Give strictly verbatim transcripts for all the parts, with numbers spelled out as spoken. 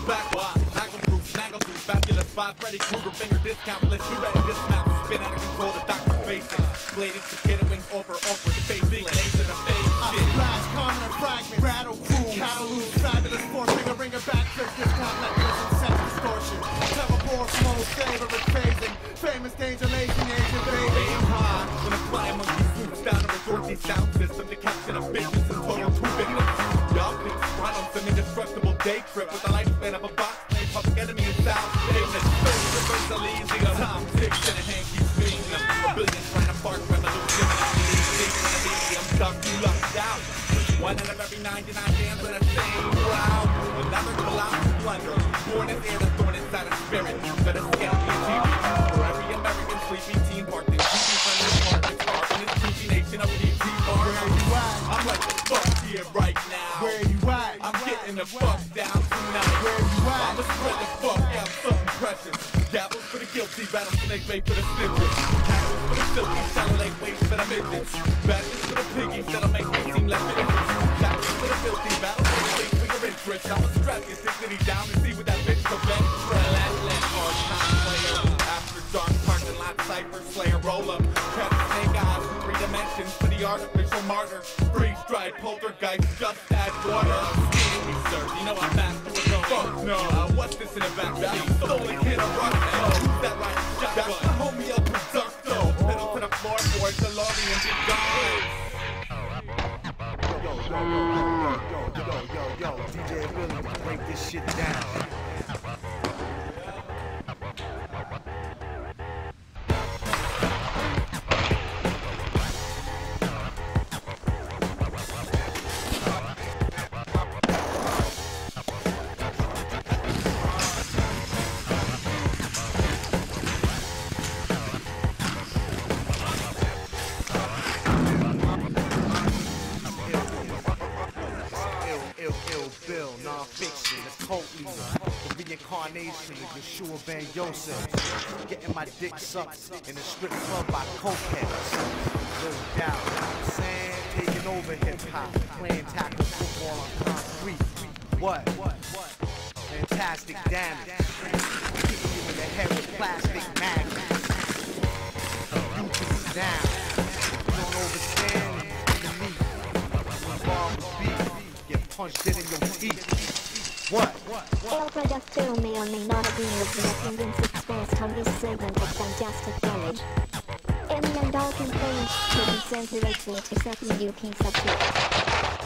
back. Snaggle through, snaggle through, fabulous five, Freddy Krueger, finger discount, let's shoot ready, dismount, spin out of control, the doctor's basic. Bladed to get a wing over, over, facing, laser to face, shit. Flash, common and fragment, rattle, cruise, cattle loose, fabulous four, finger ringer, backflip, discount, mechanism, sex distortion. Teleport from old favorite phasing, famous danger, lazy nature, baby. Aim high, when I fly monkey swoops down to resort these sound system to capture the business and total two victims. Y'all pick run on some indestructible day trip with the lifespan of a box play, public enemy and sound statement. Universal easy, a time ticks and a hand keeps beating them. A billion trying to spark revolution and I'm leading in the medium, stuck, you lucked out. One out of every ninety-nine bands in the same crowd. Another colossal blunder, born in air, the thorn inside a spirit. Better scale me a T V for every American sleepy teen parked in T V friendly apartments, parked in this T V nation of P T bars. Where you at? I'm like the fuck here right now. Where you at? I'm getting the fuck down tonight. Where you at? I'ma spread the fuck out, something precious. Gavels for the guilty, rattlesnake bait for the snitches. Tackles for the silky, shallow lake waste for the midgets. Badges for the piggies that'll make me seem less innocent. Tackles for the filthy, battles for the wait for your interest. I'ma strap your dignity down and see what that bitch prevents. Let, let, hard time player. After dark, parking lot, cipher, slayer, roll up. Catch snake eyes in three dimensions for the artificial martyr. Freeze dried poltergeist, just add water. Skinny, sir, you know I'm master with no fuck no. Uh, what's this in the back seat? Stolen kid, I'm running. Oh, who's that right? Shotgun. That's the homie El Producto. Pedal to the floor, boy, DeLorean, be gone. Yo, yo, yo, yo, yo, yo, yo, yo, D J Billy, break this shit down. Bill, non-fiction, the cult leader, the reincarnation of Yeshua Ben Yosef, getting my dick sucked in a strip club by cokeheads. No doubt, you know what I'm saying? Taking over hip-hop, playing tackle football on concrete. What? Fantastic damage. Kicking you in the head with plastic magnets. You can down. You don't overstand the meat. When bomb was beat. Punched it in your teeth. What? El Producto may or may not agree with the opinions expressed on this segment of Fantastic Knowledge. Any and all complaints should be sent directly to Seth U K subject.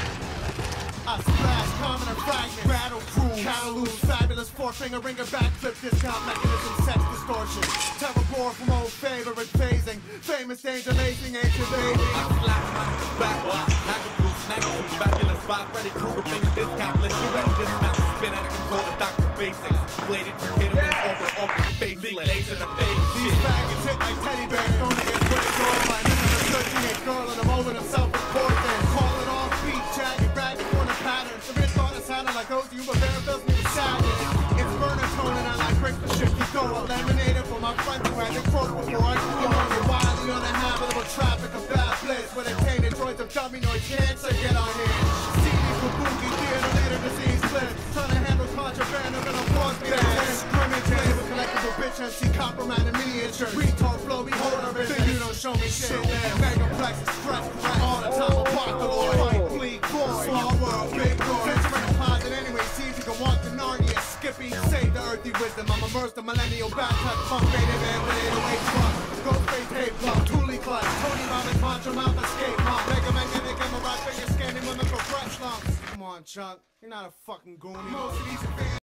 I splash, common and fragment, rattle, cruise, cattle loose, fabulous four-finger ringer, backflip, discount, mechanism, sex distortion. Teleport from old favorite phasing, famous danger, lacing, ancient baby. I slap my back, snaggle through, snaggle through, fabulous five, Freddy Krueger, finger discount, let's shoot ready, dismount, spin out of control, the doctor's basics. Bladed to hit him over, over, face, laser to face. These faggots hit like teddy bears, don't they get put it on my nigga, the thirteen-eight girl in the moment of self-importance. Call it off beat, jagged, ragged, corner pattern. The wrist on it sounded like those of you, but there feels me with sadness. It's burner tone and I like break the shit, you go. Eliminated for my friends who had the croak before I grew on. You're wildly on the habitable traffic of bad bliss, where they tainted droids of dummy noise cancer. Get on here. C D for boogie, theater, later disease flip. Trying to handle contraband, I'm gonna force me that scrimmage. With collectible bitch M C compromise in miniature. Retard flow, behold her bitch. You don't show me shit. Megaplex is stress correct. All the time, apocalypse. Fight, fleet, boy. Small world, big boy. Venture in a closet anyway. See if you can walk the Narnia. Skippy, save the earthy wisdom. I'm immersed in millennial baptized funk rated man with eight oh eight truck. Ghostface tape plug, Thule clutch. Tony Robbins, Mantra Mouth, escape mom. Mega magnetic, I'm a rock finger scanning mimical fresh lumps. Come on, Chuck. You're not a fucking goonie. Most of these